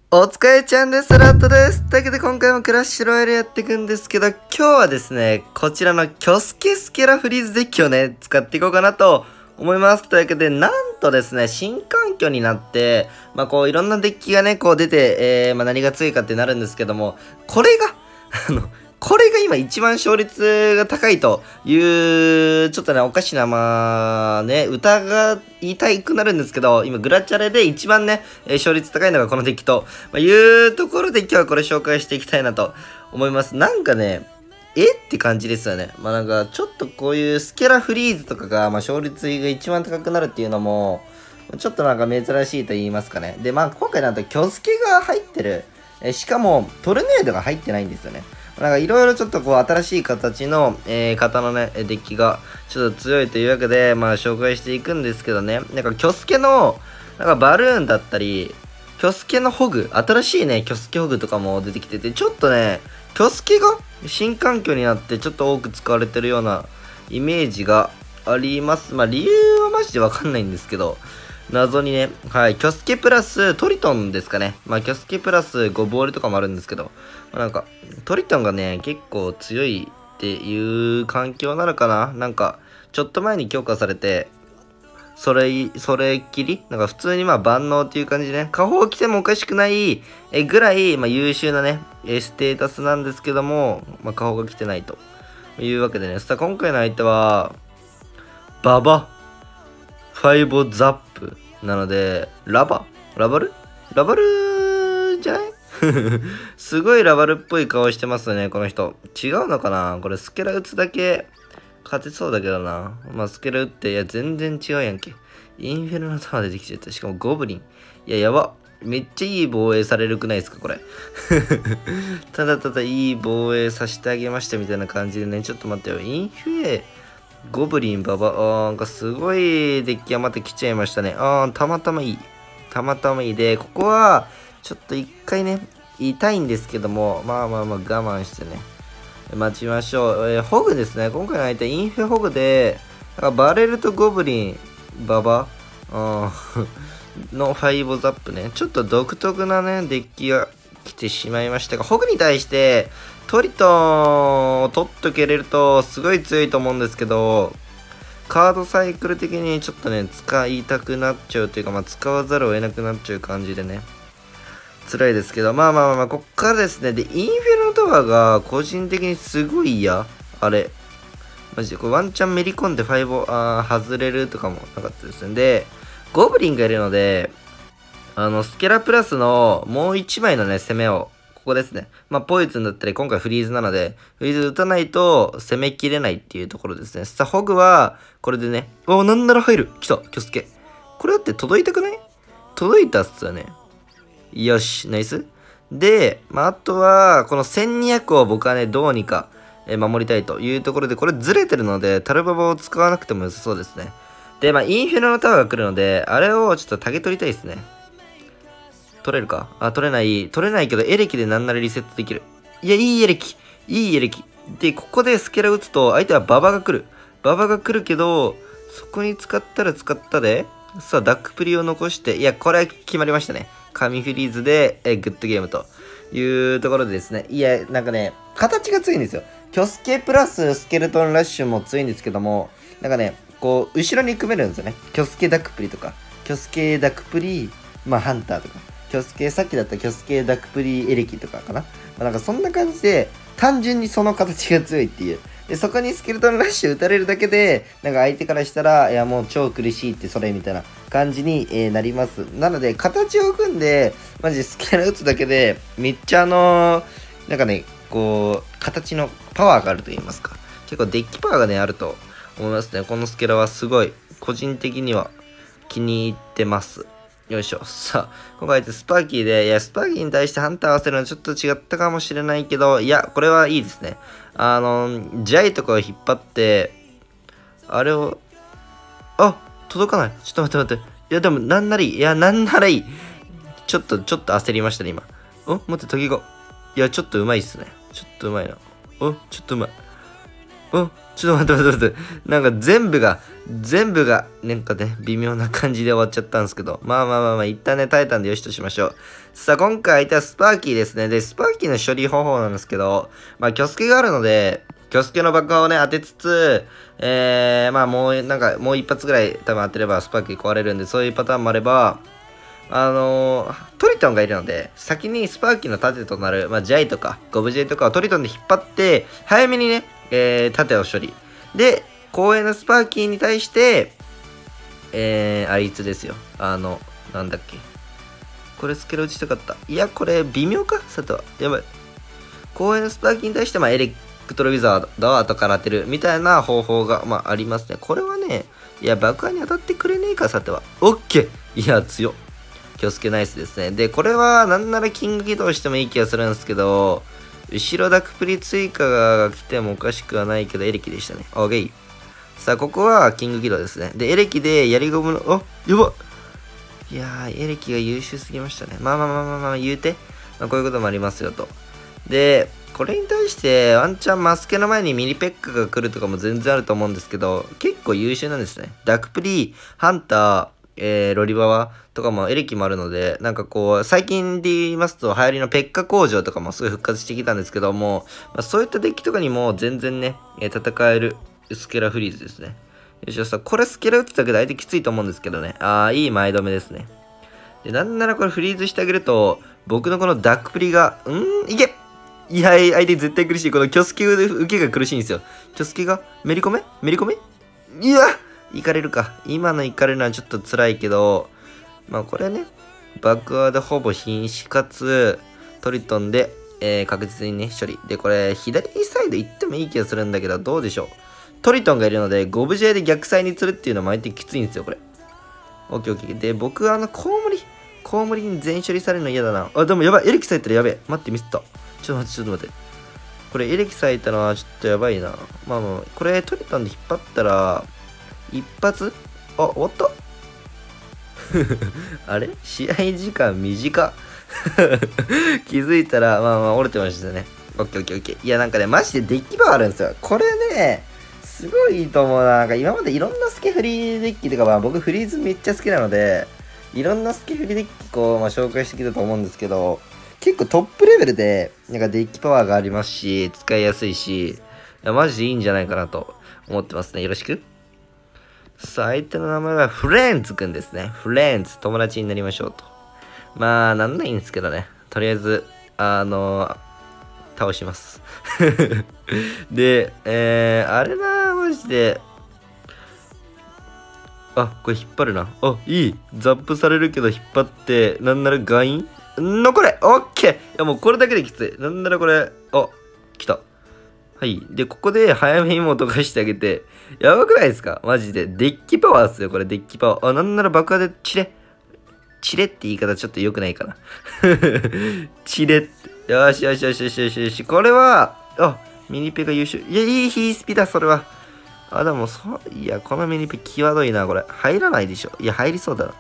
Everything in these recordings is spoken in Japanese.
お疲れちゃんです。ラットです。というわけで今回もクラッシュロイヤルやっていくんですけど、今日はですね、こちらのキョスケスケラフリーズデッキをね、使っていこうかなと思います。というわけで、なんとですね、新環境になって、こういろんなデッキがね、こう出て、何が強いかってなるんですけども、これが、これが今一番勝率が高いという、ちょっとね、おかしな、歌が言いたくなるんですけど、今、グラチャレで一番ね、勝率高いのがこのデッキと、いうところで今日はこれ紹介していきたいなと思います。なんかね、って感じですよね。なんか、ちょっとこういうスケラフリーズとかが、勝率が一番高くなるっていうのも、ちょっとなんか珍しいと言いますかね。で、今回なんと、キョスケが入ってる。しかも、トルネードが入ってないんですよね。なんかいろいろちょっとこう新しい形の、型のね、デッキがちょっと強いというわけで、紹介していくんですけどね。なんかキョスケの、なんかバルーンだったり、キョスケのホグ、新しいね、キョスケホグとかも出てきてて、ちょっとね、キョスケが新環境になってちょっと多く使われてるようなイメージがあります。理由はマジでわかんないんですけど、謎にね、はい、キョスケプラストリトンですかね。キョスケプラス5ボールとかもあるんですけど、なんか、トリトンがね、結構強いっていう環境なのかな。なんか、ちょっと前に強化されて、それっきりなんか普通に万能っていう感じでね、下方来てもおかしくないぐらい、優秀なね、ステータスなんですけども、下方が来てないというわけでね、さあ今回の相手は、ババ、ファイボザップなので、ラバルじゃないすごいラバルっぽい顔してますね、この人。違うのかなこれスケラ打つだけ勝てそうだけどな。スケラ打って、いや、全然違うやんけ。インフェルノタワー出てきちゃった。しかもゴブリン。いや、やば。めっちゃいい防衛されるくないですか、これ。ただただいい防衛させてあげましたみたいな感じでね。ちょっと待ってよ。インフェ、ゴブリン、ババ、なんかすごいデッキがまた来ちゃいましたね。たまたまいい。たまたまいいで、ここは、ちょっと一回ね、痛いんですけども、我慢してね、待ちましょう。ホグですね。今回の相手、インフェホグで、バレルとゴブリン、ババ、のファイボザップね。ちょっと独特なね、デッキが来てしまいましたが、ホグに対して、トリトンを取っとけれると、すごい強いと思うんですけど、カードサイクル的にちょっとね、使いたくなっちゃうというか、使わざるを得なくなっちゃう感じでね。辛いですけど、こっからですね。で、インフェルノタワーが個人的にすごい嫌。あれ。マジで、これワンチャンめり込んでファイボ、外れるとかもなかったですね。で、ゴブリンがいるので、スケラプラスのもう1枚のね、攻めを、ここですね。ポイズンだったり、今回フリーズなので、フリーズ打たないと攻めきれないっていうところですね。さあ、ホグは、これでね、なんなら入る。来た、キョスケ。これだって届いたくない？届いたっすよね。よし、ナイス。で、あとは、この1200を僕はね、どうにか、守りたいというところで、これずれてるので、タルババを使わなくても良さそうですね。で、インフェルノタワーが来るので、あれをちょっとタゲ取りたいですね。取れるか？取れないけど、エレキでなんならリセットできる。いや、いいエレキ。で、ここでスケラ打つと、相手はババが来る。ババが来るけど、そこに使ったら使ったで、さあ、ダックプリを残して、いや、これは決まりましたね。神フリーズで、グッドゲームというところでですね。いや、なんかね、形が強いんですよ。キョスケプラススケルトンラッシュも強いんですけども、なんかね、こう、後ろに組めるんですよね。キョスケダックプリとか、キョスケダックプリ、ハンターとか、キョスケ、さっきだったらキョスケダックプリエレキとかかな。なんかそんな感じで、単純にその形が強いっていう。で、そこにスケルトンラッシュ打たれるだけで、なんか相手からしたら、いやもう超苦しいってそれみたいな感じに、なります。なので、形を組んで、マジスケラ打つだけで、めっちゃなんかね、こう、形のパワーがあると言いますか。結構デッキパワーがね、あると思いますね。このスケラはすごい、個人的には気に入ってます。よいしょ。さあ、今回スパーキーで、いや、スパーキーに対してハンター合わせるのはちょっと違ったかもしれないけど、いや、これはいいですね。ジャイとかを引っ張って、あれを、届かない。ちょっと待って。いや、でも、なんならいい。ちょっと焦りましたね、今。待って、時が。いや、ちょっとうまいっすね。ちょっとうまいな。ちょっとうまい。 ちょっと待って。なんか全部が、なんかね、微妙な感じで終わっちゃったんですけど。まあ、一旦ね、耐えたんでよしとしましょう。さあ、今回相手はスパーキーですね。で、スパーキーの処理方法なんですけど、まあ、キョスケがあるので、キョスケの爆破をね、当てつつ、まあ、もう一発ぐらい多分当てればスパーキー壊れるんで、そういうパターンもあれば、トリトンがいるので、先にスパーキーの盾となる、まあ、ジャイとか、ゴブジェイとかをトリトンで引っ張って、早めにね、盾を処理。で、公園のスパーキーに対して、あいつですよ。なんだっけ。これスケロ打ちたかった。いや、これ微妙かさては。やばい。公園のスパーキーに対して、まあ、エレクトロウィザードを後から当てるみたいな方法が、まあ、ありますね。これはね、いや、爆破に当たってくれねえか、さては。オッケー。いや、強っ。気をつけナイスですね。で、これはなんならキング起動してもいい気がするんですけど、後ろダクプリ追加が来てもおかしくはないけど、エレキでしたね。オッケー。さあ、ここはキング起動ですね。で、エレキでやりゴムの、やばっ。いやー、エレキが優秀すぎましたね。まあ、言うて。まあ、こういうこともありますよと。で、これに対してワンチャンマスケの前にミニペッカが来るとかも全然あると思うんですけど、結構優秀なんですね。ダクプリ、ハンター、ロリバワとかもエレキもあるので、なんかこう、最近で言いますと流行りのペッカ工場とかもすごい復活してきたんですけども、まあ、そういったデッキとかにも全然ね、戦えるスケラフリーズですね。よしこれスケラ打つだけで相手きついと思うんですけどね。いい前止めですね。で、なんならこれフリーズしてあげると、僕のこのダックプリが、いけいや、相手絶対苦しい。このキョスケ受けが苦しいんですよ。キョスケがめり込めいや行かれるか。今の行かれるのはちょっと辛いけど、まあこれね、爆破でほぼ瀕死かつ、トリトンで、確実にね、処理。で、これ、左サイド行ってもいい気がするんだけど、どうでしょう。トリトンがいるので、ゴブジェで逆サイに釣るっていうのも相手きついんですよ、これ。オッケー。で、僕はコウモリに全処理されるの嫌だな。でもやばい。エレキ咲いたらやべえ。待って、ミスった。ちょっと待って。これ、エレキ咲いたのはちょっとやばいな。まあ、これ、トリトンで引っ張ったら、一発終わったあれ試合時間短気づいたら、折れてましたね。オッケー。いや、なんかね、マジでデッキバーあるんですよ。これね、すごいいいと思うな。なんか今までいろんなスケフリーデッキとか、僕フリーズめっちゃ好きなので、いろんなスケフリーデッキ紹介してきたと思うんですけど、結構トップレベルで、なんかデッキパワーがありますし、使いやすいし、いやマジでいいんじゃないかなと思ってますね。よろしく。さあ、相手の名前はフレンズくんですね。フレンズ、友達になりましょうと。まあ、なんないんですけどね。とりあえず、倒します。で、あれな、マジで。これ引っ張るな。いい。ザップされるけど引っ張って、なんならガイン残れオッケーいや、もうこれだけできつい。なんならこれ、来た。はい。で、ここで早めにも溶かしてあげて、やばくないですかマジで。デッキパワーっすよ、これ、デッキパワー。なんなら爆破でチレって言い方ちょっと良くないかな。チレって。よし。これは、ミニペが優秀。いや、いいヒースピだ、それは。でも、いや、このミニペ際どいな、これ。入らないでしょ。いや、入りそうだな。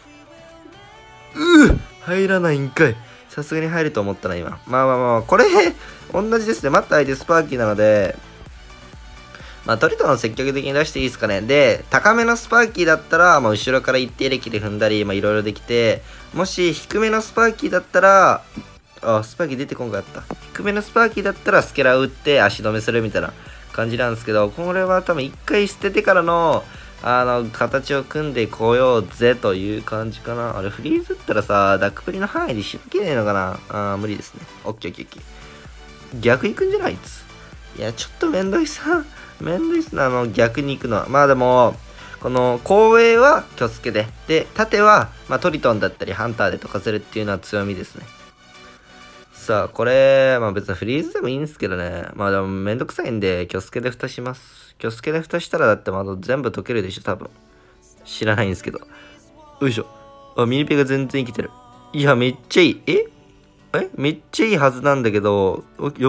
入らないんかい。さすがに入ると思ったな、今。まあ、これ、同じですね。待った相手スパーキーなので、トリトンを積極的に出していいですかね。で、高めのスパーキーだったら、後ろから一定歴で踏んだり、いろいろできて、もし低めのスパーキーだったら、スパーキー出てこんかった。低めのスパーキーだったら、スケラ打って足止めするみたいな感じなんですけど、これは多分一回捨ててからの、形を組んでこようぜという感じかな。あれ、フリーズったらさ、ダックプリの範囲でしばけねえのかな。無理ですね。オッケー。逆行くんじゃないっつ。いや、ちょっとめんどいっすな、逆に行くのは。でも、この、後衛はキョスケで。で、縦は、トリトンだったり、ハンターで溶かせるっていうのは強みですね。さあ、これ、別にフリーズでもいいんですけどね。でもめんどくさいんで、キョスケで蓋します。キョスケで蓋したらだって全部溶けるでしょ、多分。知らないんですけど。よいしょ。ミニペが全然生きてる。いや、めっちゃいい。めっちゃいいはずなんだけど、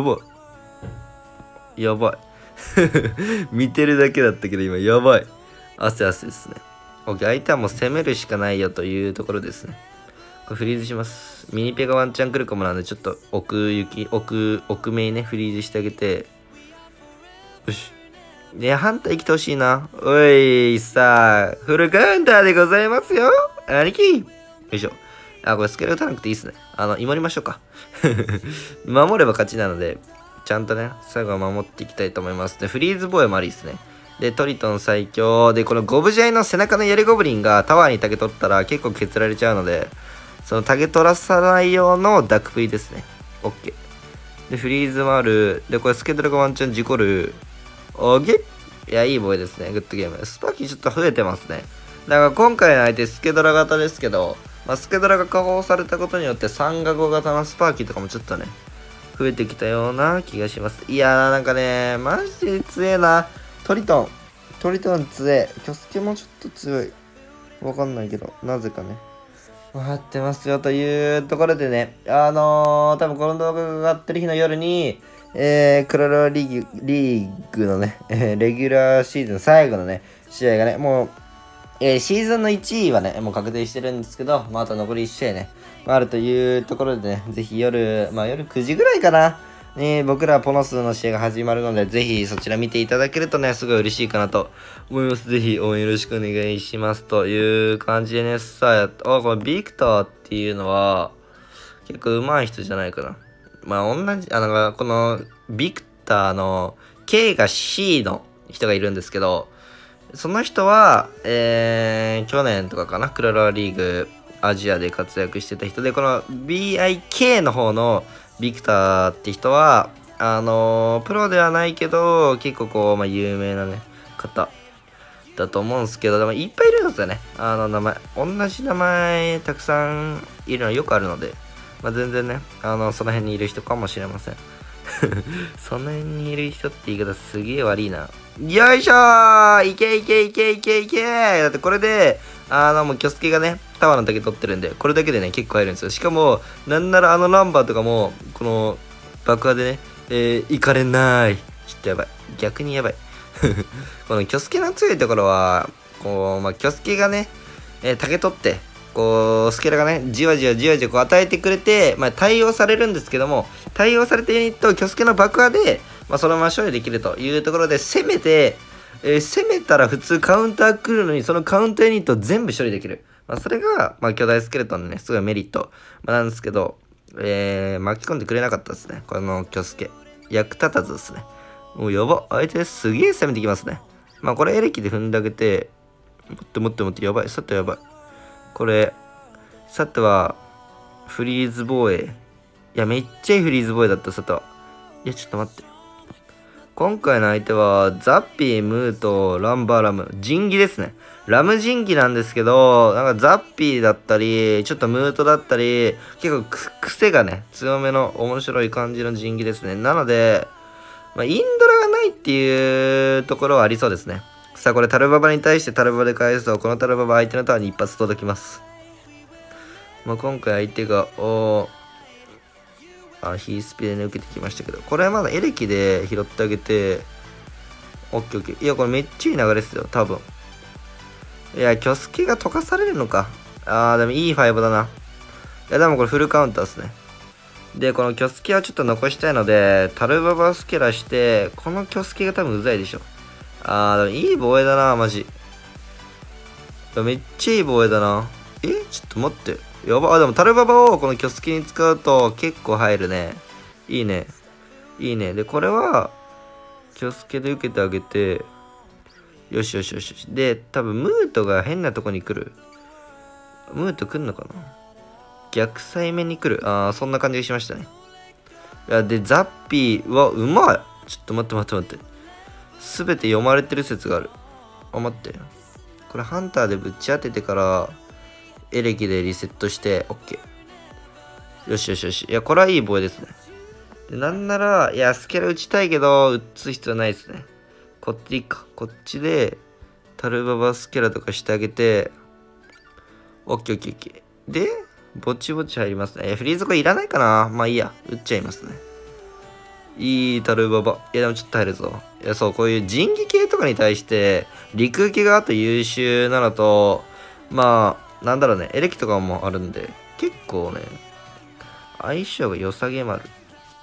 やばい。見てるだけだったけど、今、やばい。汗ですね。相手はもう攻めるしかないよというところですね。これフリーズします。ミニペがワンチャン来るかもなんで、ちょっと奥めにね、フリーズしてあげて。よし。 ね、ハンター生きてほしいな。おい、さあ、フルカウンターでございますよ。兄貴。よいしょ。あ、これスケルトランクっていいっすね。祈りましょうか。守れば勝ちなので、ちゃんとね、最後は守っていきたいと思います。で、フリーズボーイもありですね。で、トリトン最強。で、このゴブジャイの背中の槍ゴブリンがタワーにタゲ取ったら結構削られちゃうので、そのタゲ取らさない用のダックプリですね。オッケー。で、フリーズもある。で、これスケドラがワンチャン事故る。オッケー。いや、いいボーイですね。グッドゲーム。スパーキーちょっと増えてますね。だから今回の相手スケドラ型ですけど、まあ、スケドラが加工されたことによって3が5型のスパーキーとかもちょっとね、増えてきたような気がします。いやー、なんかね、マジで強えな。トリトン強え。キョスケもちょっと強い。わかんないけど、なぜかね。わかってますよというところでね、多分この動画が上がってる日の夜に、クラロリーグのね、レギュラーシーズン最後のね、試合がね、もう、シーズンの1位はね、もう確定してるんですけど、まあ、あと残り1試合ね、あるというところでね、ぜひ夜、まあ夜9時ぐらいかな、僕らポノスの試合が始まるので、ぜひそちら見ていただけるとね、すごい嬉しいかなと思います。ぜひ応援よろしくお願いします。という感じでね、さあ、このビクターっていうのは、結構上手い人じゃないかな。まあ同じ、このビクターの K が C の人がいるんですけど、その人は、去年とかかな、クラロワリーグアジアで活躍してた人で、この BIK の方のビクターって人は、プロではないけど、結構こう、まあ、有名なね、方だと思うんですけど、でもいっぱいいるんですよね。名前。同じ名前たくさんいるのよくあるので、まあ、全然ね、その辺にいる人かもしれません。その辺にいる人って言い方すげえ悪いな。よいしょー、いけいけいけいけいけー。だってこれで、もうキョスケがね、タワーの竹取ってるんで、これだけでね、結構入るんですよ。しかも、なんならナンバーとかも、この、爆破でね、行かれない。ちょっとやばい。逆にやばい。このキョスケの強いところは、こう、まあ、キョスケがね、竹取って、こう、スケラがね、じわじわじわじわこう与えてくれて、まあ、対応されるんですけども、対応されたユニットをキョスケの爆破で、まあ、そのまま処理できるというところで、攻めて、攻めたら普通カウンター来るのに、そのカウンターユニットを全部処理できる。まあ、それが、まあ、巨大スケルトンのね、すごいメリット、まあ、なんですけど、巻き込んでくれなかったですね。このキョスケ。役立たずですね。もうやば。相手すげえ攻めてきますね。まあ、これエレキで踏んであげて、もっとやばい。さてやばい。これ、さては、フリーズ防衛。いや、めっちゃいいフリーズ防衛だった、さては。いや、ちょっと待って。今回の相手は、ザッピー、ムーとランバーラム。ジンギですね。ラムジンギなんですけど、なんかザッピーだったり、ちょっとムートだったり、結構癖がね、強めの面白い感じのジンギですね。なので、まあ、インドラがないっていうところはありそうですね。さあ、これタルババに対してタルババで返すと、このタルババ相手のタワーに一発届きます。まあ、今回相手が、ヒースピでね、受けてきましたけど、これはまだエレキで拾ってあげて、オッケーオッケー。いや、これめっちゃいい流れですよ、多分。いや、キョスケが溶かされるのか。でもいいファイブだな。いや、でもこれフルカウンターですね。で、このキョスケはちょっと残したいので、タルババスケラして、このキョスケが多分うざいでしょ。でもいい防衛だな、マジ。めっちゃいい防衛だな。ちょっと待って。やば。でもタルババをこのキョスケに使うと結構入るね。いいね。いいね。で、これは、キョスケで受けてあげて、よしよしよしよし。で、多分ムートが変なとこに来る。ムート来んのかな。逆サイ面に来る。そんな感じがしましたね。いや、で、ザッピーは、うまい。ちょっと待って。すべて読まれてる説がある。待って。これハンターでぶち当ててから、エレキでリセットして、OK。よしよしよし。いや、これはいい防衛ですね。で、なんなら、いや、スケラ打ちたいけど、打つ必要ないですね。こっちか。こっちで、タルババスケラとかしてあげて、OK。で、ぼちぼち入りますね。フリーズこれいらないかな。まあいいや。打っちゃいますね。いいタルババ。いや、でもちょっと入るぞ。いや、そう、こういう人技系とかに対して、陸受けがあと優秀なのと、まあ、なんだろうね、エレキとかもあるんで、結構ね、相性が良さげもある。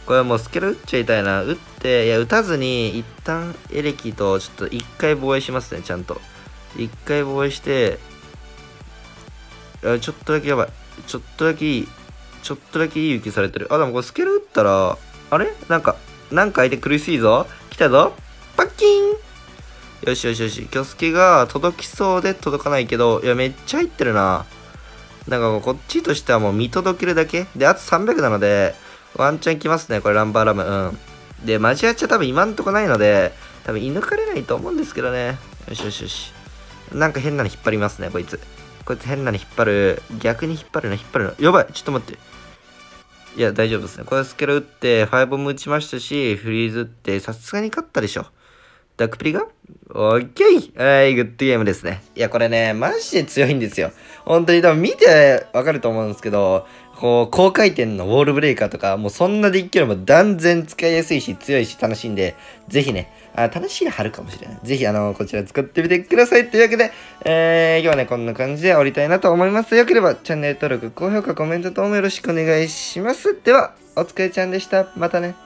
これはもうスケル打っちゃいたいな。打って、いや、打たずに、一旦エレキと、ちょっと一回防衛しますね、ちゃんと。一回防衛して、ちょっとだけやばい。ちょっとだけいい勇気されてる。あ、でもこれスケル打ったら、あれなんか相手苦しいぞ。来たぞ。パッキン。よし。キョスケが届きそうで届かないけど、いや、めっちゃ入ってるな。なんかこっちとしてはもう見届けるだけ。で、あと300なので、ワンチャン来ますね、これランバーラム。うん。で、マジアチャ多分今んとこないので、多分射抜かれないと思うんですけどね。よし。なんか変なの引っ張りますね、こいつ。こいつ変なの引っ張る。逆に引っ張るの。やばい、ちょっと待って。いや、大丈夫ですね。これスケル打って、ファイボム打ちましたし、フリーズって、さすがに勝ったでしょ。ダックプリがオッケー。はい、グッドゲームですね。いや、これね、マジで強いんですよ。本当に多分見てわかると思うんですけど、こう、高回転のウォールブレーカーとか、もうそんなデッキよりも断然使いやすいし、強いし、楽しいんで、ぜひね、楽しい春かもしれない。ぜひ、こちら使ってみてください。というわけで、今日はね、こんな感じで終わりたいなと思います。よければ、チャンネル登録、高評価、コメント等もよろしくお願いします。では、お疲れちゃんでした。またね。